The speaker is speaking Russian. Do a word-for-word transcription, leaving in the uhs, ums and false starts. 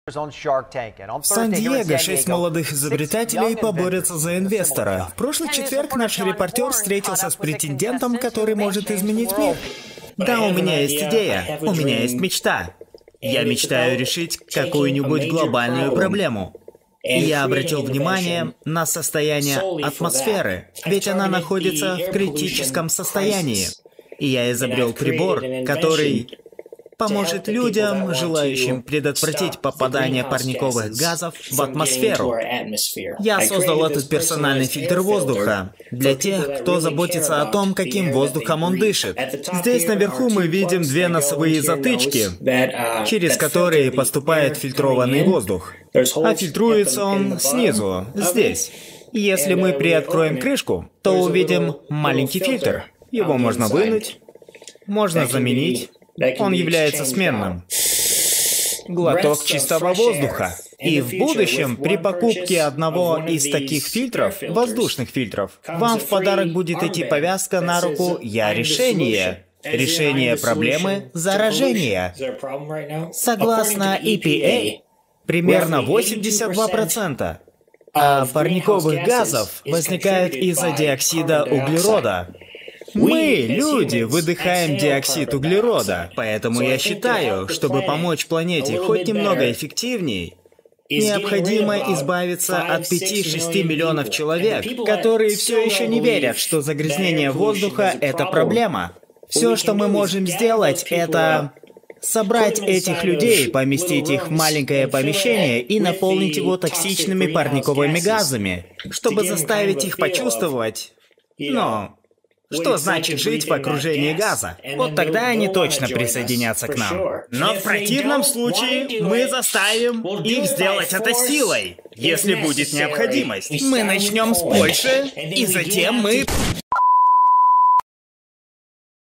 В Сан-Диего шесть молодых изобретателей поборются за инвестора. В прошлый четверг наш репортер встретился с претендентом, который может изменить мир. Да, у меня есть идея, у меня есть мечта. Я мечтаю решить какую-нибудь глобальную проблему. И я обратил внимание на состояние атмосферы, ведь она находится в критическом состоянии. И я изобрел прибор, который поможет людям, желающим предотвратить попадание парниковых газов в атмосферу. Я создал этот персональный фильтр воздуха для тех, кто заботится о том, каким воздухом он дышит. Здесь наверху мы видим две носовые затычки, через которые поступает фильтрованный воздух. А фильтруется он снизу, здесь. Если мы приоткроем крышку, то увидим маленький фильтр. Его можно вынуть, можно заменить. Он является сменным. Глоток чистого воздуха. И в будущем, при покупке одного из таких фильтров, воздушных фильтров, вам в подарок будет идти повязка на руку «Я решение». Решение проблемы заражения. Согласно и пи эй, примерно восемьдесят два процента парниковых газов возникают из-за диоксида углерода. Мы, люди, выдыхаем диоксид углерода, поэтому я считаю, чтобы помочь планете хоть немного эффективней, необходимо избавиться от пяти-шести миллионов человек, которые все еще не верят, что загрязнение воздуха — это проблема. Все, что мы можем сделать, это собрать этих людей, поместить их в маленькое помещение и наполнить его токсичными парниковыми газами, чтобы заставить их почувствовать, ну... что значит жить в окружении газа? Вот тогда они точно присоединятся к нам. Но в противном случае мы заставим их сделать это силой, если будет необходимость. Мы начнем с Польши, и затем мы...